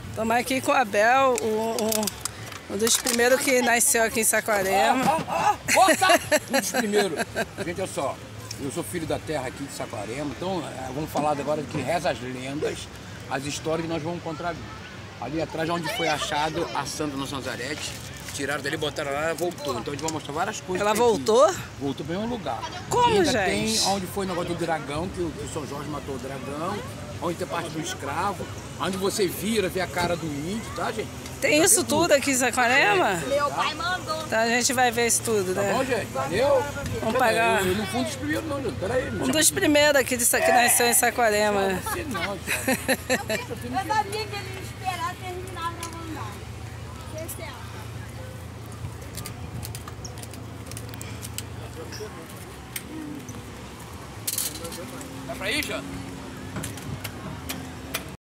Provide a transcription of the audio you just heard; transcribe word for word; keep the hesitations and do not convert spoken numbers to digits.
Estamos aqui com o Abel, um, um dos primeiros que nasceu aqui em Saquarema. Ah, ah, ah, bota! Um dos primeiros. Gente, olha só, eu sou filho da terra aqui de Saquarema, então vamos falar agora que reza as lendas, as histórias que nós vamos encontrar ali atrás, onde foi achado a Santa Nossa Nazarete. Tiraram dali, botaram lá, ela voltou. Então a gente vai mostrar várias coisas. Ela voltou? Aqui. Voltou para o mesmo lugar. Como, e ainda gente? tem onde foi o negócio do dragão, que o, que o São Jorge matou o dragão. Onde tem parte do escravo. Onde você vira, vê a cara do índio, tá, gente? Tem Já isso tudo aqui em Saquarema? Meu pai mandou. Tá, a gente vai ver isso tudo, né? Tá bom, gente? Valeu. Vamos pagar. Eu, eu não fui um dos primeiros, não, gente. Peraí. Um dos primeiros aqui de, que nasceu em Saquarema. Não, você não, Tiago. Eu sabia que ele ia esperar terminar pra mandar. Você é. Dá pra ir, Jana?